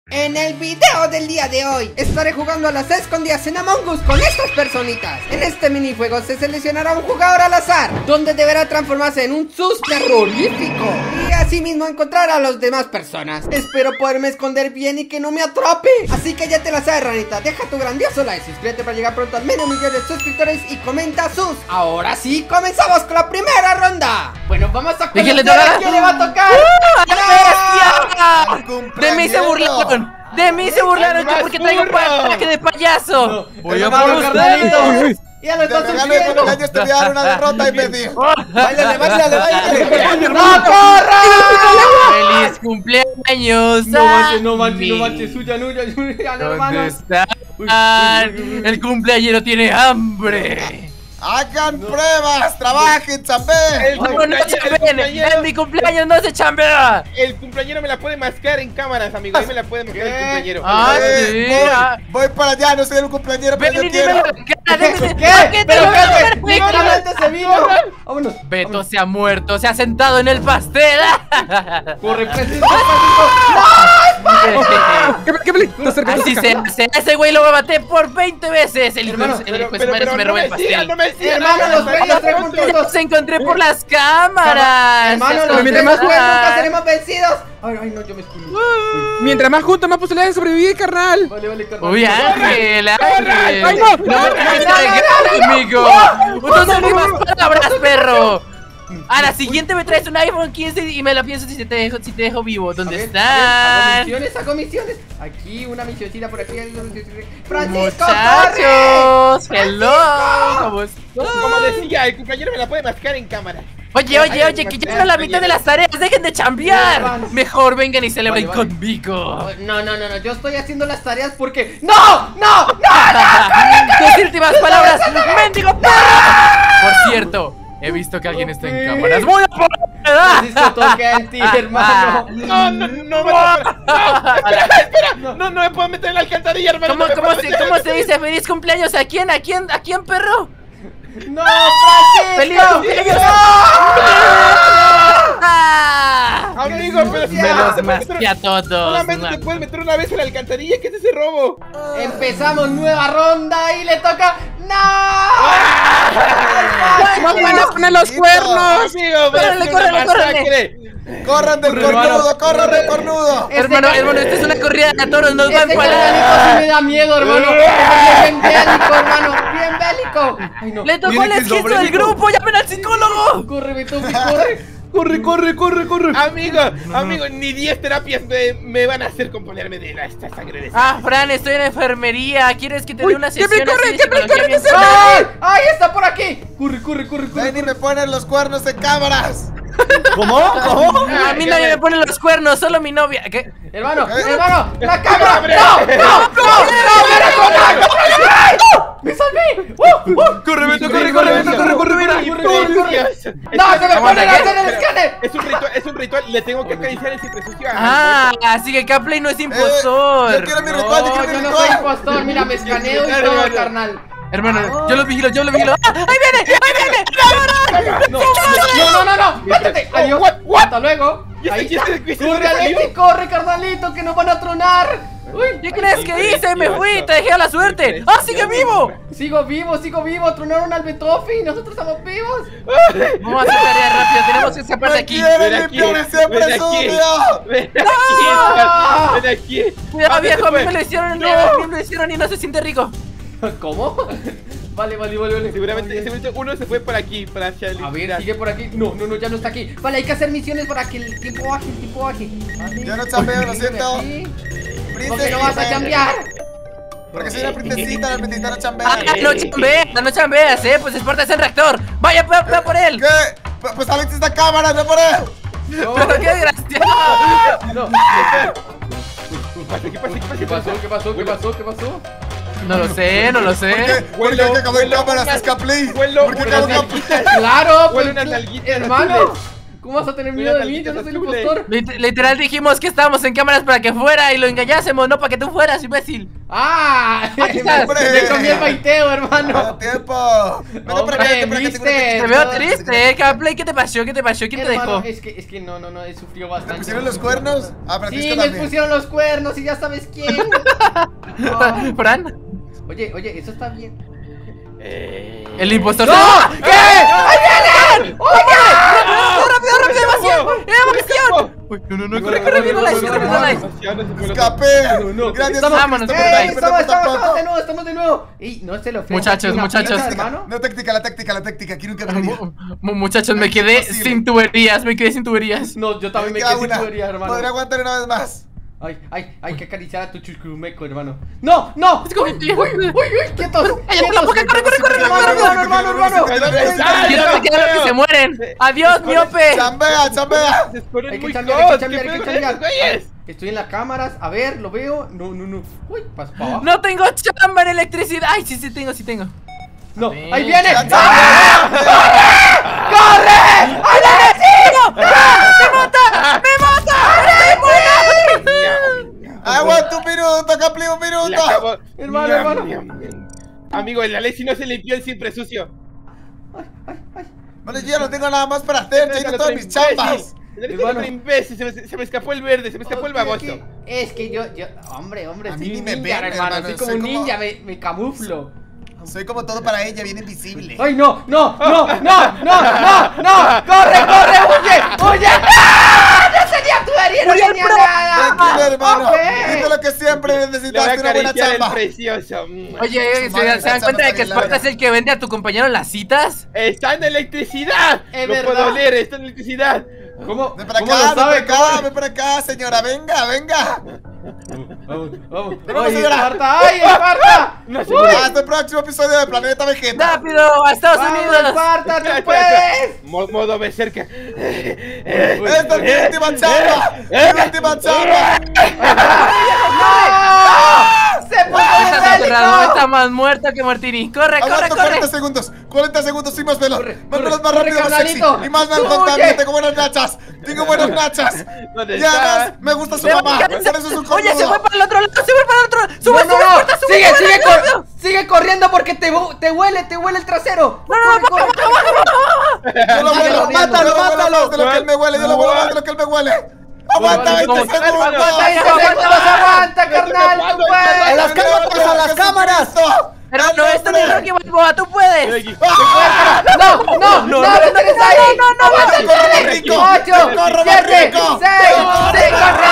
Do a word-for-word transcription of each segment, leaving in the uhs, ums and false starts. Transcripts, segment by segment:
En el video del día de hoy estaré jugando a las escondidas en Among Us con estas personitas. En este minijuego se seleccionará un jugador al azar, donde deberá transformarse en un sus terrorífico y así mismo encontrar a las demás personas. Espero poderme esconder bien y que no me atrape. Así que ya te la sabes, ranita, deja tu grandioso like, suscríbete para llegar pronto al menos millón de suscriptores y comenta sus. Ahora sí, comenzamos con la primera ronda. Bueno, vamos a conocer a quién le va a tocar. ¡Uh, bestia! De mí se burlaron. De mí se burlaron yo porque traigo un ataque de payaso. No, voy a por carnalito. Ya lo estás sufriendo. Te voy a dar una derrota, imbécil. Báilale, báilale, báilale. ¡No corra! ¡Feliz cumpleaños! No manches, no manches, no manches. Suya, nuya, suya, hermanos. ¿Dónde está? El cumpleañero tiene hambre. Hagan pruebas, trabajen, chambeen. No, no chambeen, en mi cumpleaños no se chambea. El cumpleañero me la puede mascar en cámaras, amigo. Ahí me la puede mascar el cumpleañero. Ah, Eh, sí. voy, ah. voy para allá, no soy el cumpleañero, pero Ven yo y dímelo quiero. en la cara, dime- ¿Qué? ¿Por qué te ¿Pero lo qué vas a haces? ver? Claramente se vino. Vámonos. Beto se ha muerto, se ha sentado en el pastel. Corre, pesito, ¿Qué, qué película? Acerca, Así acerca. se hace, ese güey lo maté por veinte veces. El hijo Hermano, el Pero, hijo de su pero, madre pero se me no robó el me sigan, pastel. no me sigan. Hermano, los bellos tres puntitos. Los encontré por las cámaras. Hermano, los mientras tres más juegos Ah. nunca seremos vencidos. Ay, ay, no, yo me escudo. Mientras más juntos, más posibilidades de sobrevivir, carnal. Vale, vale, carnal. Uy, Ángel, Ángel. ¡Ay, no! No me traes de amigo. Entonces ni más palabras, perro. A la siguiente me traes un iPhone quince y me lo pienso si te dejo, si te dejo vivo. A ¿Dónde ver, a ver, Hago están? misiones, hago misiones. Aquí, una misioncita por aquí. Francisco, corre. Muchachos, hello. ¿Cómo están? Como decía, el cumpleañero me la puede mascar en cámaras. Oye, oye, oye, que ya no la mitad de las tareas, dejen de chambear. Vale. Mejor vengan y celebren Vale, vale. conmigo. No, no, no, no, yo estoy haciendo las tareas porque... ¡No! ¡No! ¡No! Tus últimas palabras, mendigo perro. Por cierto, he visto que alguien está en cámaras. ¡Voy a por... Francisco, toca en ti, hermano. No, no, no, no, no, espera, espera, no, no me puedo meter en la alcantarilla, hermano. ¿Cómo, no me cómo, puedo se, meter en ¿Cómo la se dice feliz cumpleaños? ¿A quién? ¿A quién? ¿A quién, perro? ¡No, Francisco! ¡Feliz cumpleaños! ¡Ah! Amigo, pero si Me los te puedes masqué meter- a todos. solamente te puedes meter una vez en la alcantarilla. ¿Qué es ese robo? Empezamos nueva ronda y le toca... ¡No! ¡No van a poner los cuernos! Amigo, Córrele, es una córrele, córrele. masacre. Corran del cornudo, corran del cornudo. Hermano, hermano, esta es una corrida de toros, nos van Este para carnalito sí me da miedo, hermano. Es bien bélico, hermano. Bien bélico. Ay, no. Le tocó Tiene el que esquizo del sobrevivir. grupo, llamen al psicólogo. Corre, Betufi, corre. Corre, corre, corre, corre. Amigo, amigo, ni diez terapias me, me van a hacer componerme de la, esta sangre de Ah, Fran, estoy en enfermería. ¿Quieres que te dé Uy, una que me sesión corre, así de que me psicología corre, bien que se sana? ¡Ay! ¡Ay, está por aquí! Corre, corre, corre, corre. Ven y me ponen los cuernos en cámaras. ¿Cómo? ¿Cómo? A mí nadie me pone los cuernos, solo mi novia. ¿Qué? Hermano, ¿Eh? hermano, la cámara. ¡No! ¡No! ¡No! ¡No! ¡No! ¡Me salvé! ¡Uh! ¡Uh! Corre, Beto, corre, corre, Beto, corre, corre, corre. corre, corre. ¡No! ¡Se me pone la en el escáner! Es un ritual, es un ritual, le tengo que acariciar el siempre sucio. Ah, así que Caplay no es Eh, impostor. yo quiero mi ritual, yo No, quiero yo mi no soy ritual. impostor. Mira, me escaneo y todo, carnal. Hermano, yo lo vigilo, yo lo vigilo. ¡Ah! ¡Ahí viene! ¡Ahí viene! No, no, no, no. Métete. Adiós. What, what? Hasta luego. ¿Y Ahí este está. quién es? Corre, Alexi, corre, carnalito, que nos van a tronar. Uy, ¿Qué crees que hice? Me fui, te dejé a la suerte. ¡Ah, sigue vivo! sigo vivo, sigo vivo. Tronaron al Betofi. Nosotros estamos vivos. Vamos a hacer tarea rápido, tenemos que escapar de Me aquí. quieren Ven aquí, limpiar siempre ven aquí. sucio. Ven aquí, Edgar, ven aquí. Cuidado, ¿A dónde viejo, se a mí fue? me lo hicieron, No. a mí me lo hicieron y no se siente rico. ¿Cómo? Vale, vale, vale, vale. Seguramente, seguramente uno se fue por aquí, para hacia el... A ver, sigue por aquí. No, no, no, ya no está aquí. Vale, hay que hacer misiones para que el tiempo baje, el tiempo baje. Vale. Ya no chambeo, lo Sígueme siento. aquí. ¿Por qué Princesa, no vas a cambiar? Porque soy una princesita, la princesita no Ah, chambea. no chambeas, no chambeas, eh, pues es parte de ese reactor. Vaya, ve, ve por él. ¿Qué? Pues- Pues Alex está en cámara, no por él. No, Pero qué desgraciado. no. ¿Qué pasa? ¿Qué pasa? ¿Qué pasó? ¿Qué pasó? ¿Qué pasó? ¿Qué pasó? No lo sé, no lo ¿Por qué? sé. ¿Por qué Huelo, acabó en huelo, cámaras, huelo, Escaplí? huelo, ¿Por qué huelo, acabó en huelo. cámaras? Claro, Huele pues, unas nalguitas hermano. azules. ¿Cómo vas a tener miedo de mí? Yo no soy el impostor. Lit- Literal dijimos que estábamos en cámaras para que fuera y lo engañásemos, no para que tú fueras, imbécil. ¡Ah! Aquí estás. Me comí el baiteo, ¡A hermano. tiempo! Vete para acá, vete para acá, ¿viste? Te veo triste, eh, Gameplay, ¿qué te pasó? ¿Qué te pasó? ¿Quién te Hermano, dejó? es que, es que no, no, no, he sufrido ¿Te bastante. pusieron los cuernos? Ah, Sí, Francisco me también. pusieron los cuernos y ya sabes quién. Ah. Fran, Oye, oye, eso está bien. Eh... el impostor. ¡No! se- ¿Qué? ¡Ahí vienen! ¡Oye! ¡Rápido, rápido, evasión! ¡Evasión! Uy, no, no, no, corre, corre, viendo la corre, viendo la ¡Escapé! Gracias, Vámonos, Francisco, por ¡Eh! ahí. pero Estamos, no estamos, tampoco. estamos de nuevo, estamos de nuevo. ¡Ey! No se lo ofenda. Muchachos, Una muchachos. pizza, hermano. No, táctica, la táctica, la táctica. Aquí nunca venía. Mu- mu- Muchachos, me quedé Imposible. sin tuberías, me quedé sin tuberías. No, yo también me queda quedé sin una. tubería, hermano. Podría aguantar una vez más. Ay, ay, hay que acariciar a tu chucumeco, hermano. ¡No! ¡No! Es como- ¡Uy, uy, uy! uy ¡Quietos! Cállate la boca, corre, corre, corre, hermano, corre, hermano, corre, hermano, corre, hermano! corre, corre, ¡Ay, Quiero no, que queden los que se mueren. Adiós, miope. ¡Chambea, chambea! Se esconden Hay que muy cambiar, hay que hot, cambiar, ¿qué hay que pedo con cambiar. esos güeyes? Estoy en las cámaras, a ver, lo veo. No, no, no. Uy, paso para abajo. No tengo chamba en electricidad. Ay, sí, sí tengo, sí tengo. No, ver. ahí viene. Ya, ¡Ah! chambea. ¡Corre! ¡Al asesino! ¡Me mata! ¡Me mata! ¡Aguanta un minuto, Capli, un Le minuto! acabo- Hermano, Ñam, hermano. ñam, ñam. Amigo, el Alexi no se limpió el siempre sucio. Bueno, yo ya no tengo nada más para hacer, ya hice todas mis chambas. El Alexi es Hermano. otro imbécil, se me, se me escapó el verde, se me escapó el Ok, baboso. ok. Es que yo, yo, hombre, hombre, A soy mí ni un me ninja, ven, hermano. hermano, Soy como soy un como- ninja, me, me camuflo. Soy como todo para ella, bien invisible. ¡Ay, no! ¡No! ¡No! ¡No! ¡No! ¡No! ¡No! ¡Corre, corre! ¡Huye! ¡Huye! ¡Ah! ¡No tenía tubería! ¡No tenía nada! Tranquilo, hermano. Ok. Dime lo que siempre Le voy a necesitaste, una buena acariciar el chamba. precioso. Oye, Su madre, ¿se, se dan esa cuenta de chamba que está bien Sparta es el que vende a tu compañero en las citas? Está en electricidad. Es Lo verdad. puedo leer, está en electricidad. ¿Cómo? Ven para ¿Cómo acá, lo ven sabe? para acá, ven para acá, señora, venga, venga. Vamos, vamos. Tenemos ¡Ay, señora. Esparta! ¡Ay, Esparta! No se Hasta el próximo episodio de Planeta Vegeta. ¡Rápido! ¡A Estados ¡Vamos, Unidos! Esparta! Espera, ¡Tú espera, espera. puedes! Mo- Modo berserker. Esta es mi última chamba. Mi última chamba. ¡No! ¡Se puso Estás de enterrado, bélico! está más muerto que Martini. ¡Corre, corre, Aguanto corre! cuarenta segundos. cuarenta segundos y más veloz. Corre, Más corre, veloz, más corre, rápido, más sexy. carnalito. Y más Tú, contable. oye. Tengo buenas nachas. Tengo buenas nachas. ¿Dónde Y además, está? me gusta su Se va mamá. a Por caer. eso es un Oye, se fue cornudo. para el otro lado, se fue para el otro lado. ¡Sube, No, sube, no, no. Esparta, sube! Sigue, sube, sigue, sube, cor- rápido! sigue corriendo porque te, hu- te huele, te huele el trasero. No, no, no, Corre, corre, corre. Yo lo vuelo, Mátalo, mátalo, mátalo. mátalo. De lo que él me huele, yo lo vuelo más de lo que él me huele. Aguanta Vale, veinte vale, vale, segundos. vale. veinte segundos, aguanta, carnal, tú A puedes. las cámaras, a las cámaras. Pero no, esto no es Rocky Balboa, tú puedes. No, no, no, no, no tienes ahí. no, no, Aguanta, corre, corre, corre. rico. Ocho, Corre, siete, rico. seis, cinco,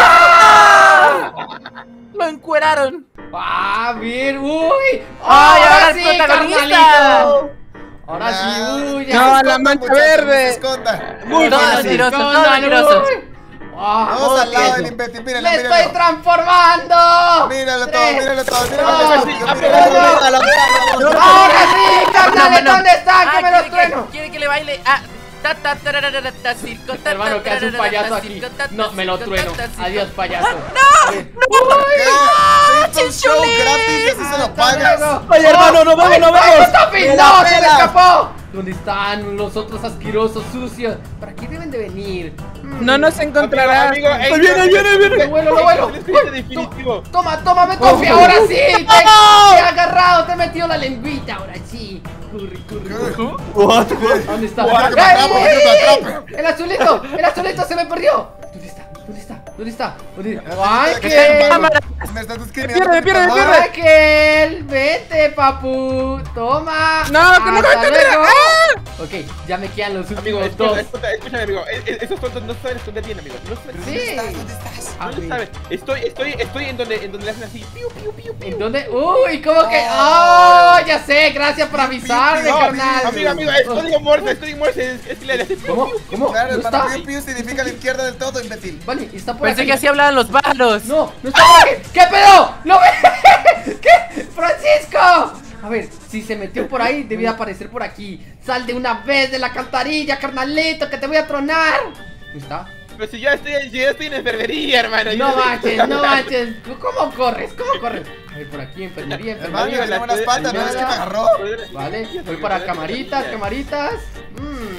Lo encueraron. A ver, uy. Ay, ahora el sí, protagonista. carnalito. Ahora sí, uy. No, ya. la mancha verde. Esconda. Muy Todo fácil. mentiroso, todo Escondan, mentiroso. uy. Ah, Vamos al lado eso. del imbécil, míralo, ¡Me estoy míralo. transformando! Míralo todo, Tres, míralo todo, dos, míralo todo. Míralo, uno. míralo, míralo. ¡Ahora sí, carnales! No, no. ¿Dónde están? Ah, ¡Que me los quiere que- trueno! Quiere que le baile. Ah, ta, ta, tararara, ta, circo, ta, Hermano, ta, que hace un tararara, payaso ta, aquí. circo, ta, ta, No, me lo circo, trueno. ta, ta, circo. Adiós, payaso. ¡No! ¿Qué? Se hizo un show chinchulín. gratis y así se lo Hasta pagas. luego. Oye, hermano, nos vemos, nos ¡Ay, vemos. Mustafi! ¡Me la ¡No, se me pelas! escapó! ¿Dónde están los otros asquerosos sucios? ¿Para qué deben de venir? Mm. No nos encontrarás. Amigo, amigo, Ahí viene, ahí viene, ahí Lo viene. vuelo, lo vuelo. El escrito definitivo. Toma, toma, me confía. Ahora sí. Te, te he agarrado, te he metido la lengüita. Ahora sí. Corre, corre, corre. ¿Dónde está? Quiero que me ¡Ey, atrape, ey, quiero que me ey! atrape. El azulito, el azulito se me perdió. ¿Dónde está? ¿Dónde está? ¿Dónde está? ¿Dónde está? Ángel. ¡Ángel! Me estás Me discriminando. pierde, me pierde, me por tu pierde. amor. ¡Ángel! ¡Vete, papu! ¡Toma! No, que no me Hasta encontré. luego. ¡Ah! Ok, ya me quedan los Amigo, últimos escucha, dos. escucha, escúchame, amigo. Es- es- Esos tontos no saben esconder bien, amigo. No saben Sí. ¿Dónde estás? A No lo ver. saben. Estoy, estoy, estoy en donde, en donde le hacen así. Piu, piu, piu, piu. ¿En dónde? ¡Uy! ¿Cómo que? ¡Oh! Ya sé, gracias por avisarme, No, carnal. Amigo, amigo, es código Morse, es código Morse. Es, es que le hace piu, ¿Cómo? piu. ¿Cómo? Claro, ¿No hermano, está? piu piu significa la izquierda del todo, imbécil. Vale, está por Pensé aquí. que así hablaban los pájaros. No, no está por aquí. ¿Qué pedo? ¿Lo ve? ¿Qué? ¡Francisco! A ver, si se metió por ahí, debía aparecer por aquí. Sal de una vez de la alcantarilla, carnalito, que te voy a tronar. ¿Dónde está? Pero si ya estoy, si ya estoy en enfermería, hermano. No yo estoy- manches, no manches. ¿Cómo corres? ¿Cómo corres? A ver, por aquí, enfermería, Hermano, enfermería. tiene buenas patas, ¿no ves que me agarró? Vale, voy para camaritas, camaritas. Mmm.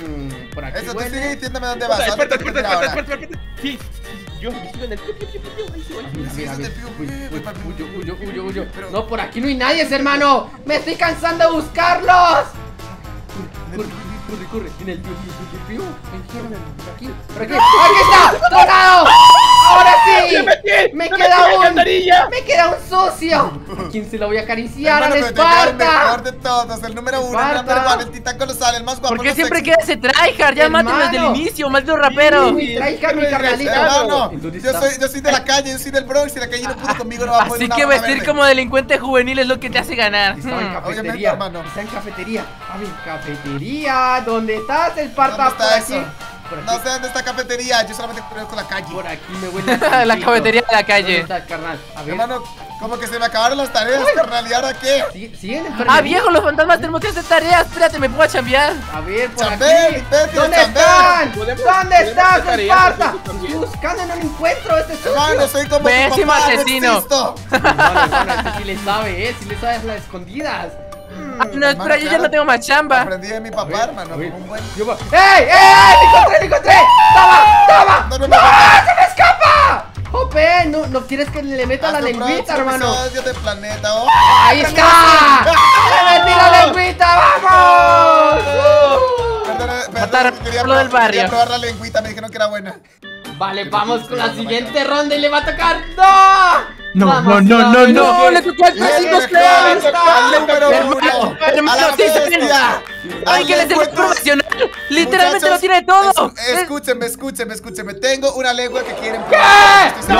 por aquí Eso, tú huele. sigue diciéndome dónde vas. Espera, ¿Dónde espera, te espera, quieres ir espera, ahora? espera, espera. Sí, yo yo sigo en el piu, piu, piu, piu, ahí sigo, ahí sigo. A ver, a ver, Sí, a ver. sí, Uy, sí, uy, sí, huyo, huyo, huyo, huyo, huyo. Pero- No, por aquí no hay nadie, hermano. Me estoy cansando de buscarlos. Corre, corre, corre. En el piu, piu, piu, piu, piu. Me dijeron, por aquí, por aquí. ¡Aquí está! ¡Tronado! ¡Ahora sí! ¡Me metí! ¡Me ¡Me queda metí en la un! alcantarilla! ¡Me queda un sucio! ¿A quién se lo voy a acariciar? Hermano, ¡Al pero te queda el Esparta! mejor de todos, el número uno, el Esparta. number one, el titán colosal, el más guapo. ¿Por qué el más siempre sexy. queda ese tryhard? Ya Hermano. mátenlo desde el inicio, maldito rapero. Sí, mi tryhard, mi carnalito. Hermano, ¿En dónde yo está? soy, yo soy de la calle, yo soy del Bronx y la calle no pudo conmigo, no va a poner Así una que barra vestir verde. como delincuente juvenil es lo que te hace ganar. Estaba en Hmm. Obviamente, cafetería, hermano. está en cafetería. A ver, cafetería. ¿Dónde estás, el Esparta? ¿Dónde Por está aquí. eso? Por aquí. No sé dónde está cafetería, yo solamente conozco la calle. Por aquí me huele La cafetería de la calle. ¿Dónde está el carnal? A ver. Hermano, como que se me acabaron las tareas, carnal, ¿y ahora qué? ¿Sigue- ¿Siguen en Ah, viejo, los fantasmas tenemos que hacer tareas. Espérate, ¿me puedo chambear? A ver, por Chambel, aquí. vete, ¿Dónde chambel. están? Podemos- ¿Dónde podemos estás, hacer tareas Esparta? nosotros también. Estoy buscando y no lo encuentro. Este sucio. Hermano, soy como tu Pésimo papá, asesino. no existo. Hermano, hermano, este sí le sabe, ¿eh? Sí le sabe las escondidas. Ah, no, espera, yo ya no tengo más chamba. Aprendí de mi papá, hermano, como un buen... Yo va- ¡Ey, ey! ¡Le encontré, le encontré! ¡Toma, toma! No, no, ¡No! no, no. ¡Se me escapa! ¡Jope! No, no quieres que le meta la Haz tu lengüita, próximo hermano. episodio de Planeta, oh. ¡Ahí está! ¡Le metí la lengüita! ¡Vamos! Perdón, perdón, Mataron quería, a lo del probar- barrio. quería probar la lengüita, me dijeron que era buena. Vale, vamos con la siguiente ronda y le va a tocar. ¡No! No, Vamos, no, no, no, menos no, que- le tocó al Le Francisco dejó Esclavo. al número Hermano, uno, a hermano, la sí, sí, bestia. Ay, que les es lengüeta. profesional. Literalmente lo Muchachos, tiene todo. es- escúchenme, escúchenme, escúchenme. Tengo una lengua que quieren ¿Qué? Estoy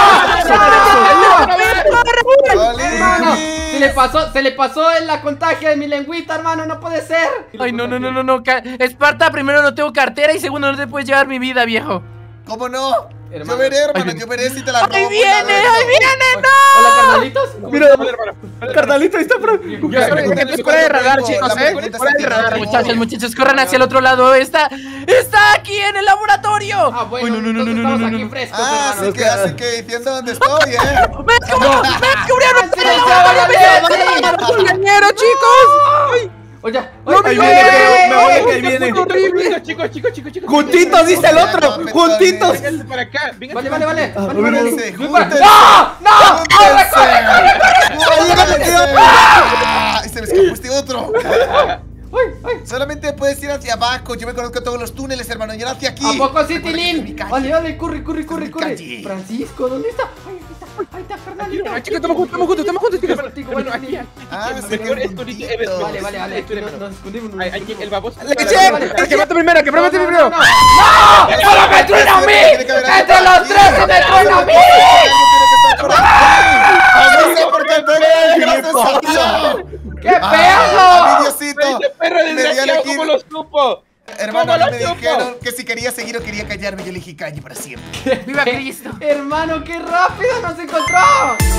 Hermano, seguro. se le pasó, se le pasó en la contagia de mi lengüita, hermano, no puede ser. Ay, no, no, no, no, no. ca- Esparta, primero no tengo cartera y segundo no te puedes llevar mi vida, viejo. ¿Cómo no? Hermano. Yo veré, hermano, Ay, yo veré si te la robo. ¡Ahí por viene! la red. ¡Ahí viene! Hola, carnalitos. Mira, Vale, hermano. carnalito, ahí está, bro. Yo soy pregunta- gente fuera de radar, la chicos, pregunta eh. es Fuera de aquí, radar, ¿no? Muchachos, muchachos, corran hacia el otro lado. Está, está aquí en el laboratorio. Ah, bueno, Uy, no, no, no, entonces no, no, estamos no, aquí no. frescos, Ah, hermano. así que, así que diciendo dónde estoy, eh. ¡Me descubrieron! ¡Me descubrieron! ¡Sí, ¡En el sí, laboratorio! sí, ¡Me sí! descubrieron! ¡Compañero, chicos! Oye, Ahí oye, viene, ¡ey! me vale que ahí viene. Horrible. Chicos, chicos, chicos, chicos. Juntitos, dice el otro. Juntitos. Vénganse para acá. vénganse Vale, para vale, acá. vale. Ah, vale, vale. Júntense, Voy para- júntense. ¡No! ¡No! ¡Corre, corre, corre! ¡Júntense! ¡Ah! Y se me escapó este otro. ¡Ay, ay! Solamente puedes ir hacia abajo. Yo me conozco todos los túneles, hermano. Yo hacia aquí. ¿A poco sí, Recuerda que es mi Tilín? calle. Vale, vale, corre, corre, corre, mi corre. calle. Francisco, ¿dónde está? Ay, ahí está, ahí está, carnalito. Ay, chicos, estamos juntos, estamos juntos, estamos juntos, chicos. Contigo, Bueno, vale, aquí, vale. aquí. Ah, El sí, mejor qué es tu bonito. Ever. Vale, vale, vale. Esto es Nos, el nos mejor. escondimos. nos Ay, aquí, escondimos. el baboso. ¡Leche! ¡El que mate primero, que No, mate no, primero! no, no. ¡No! ¡Solo me truena a mí! Tiene que haber alguien ¡Entre por los aquí. tres se me truena a mí! Alguien tiene que estar por aquí. No sé por qué tengo que hacer eso. ¡Qué Ah, pedo! a mi Diosito. Ese perro Me dio a desgraciado, elegir. ¿cómo lo supo? Hermano, a ¿Cómo mí lo me supo? dijeron que si quería seguir o quería callarme. Yo elegí calle para siempre. ¡Viva Cristo! Hermano, qué rápido nos encontró.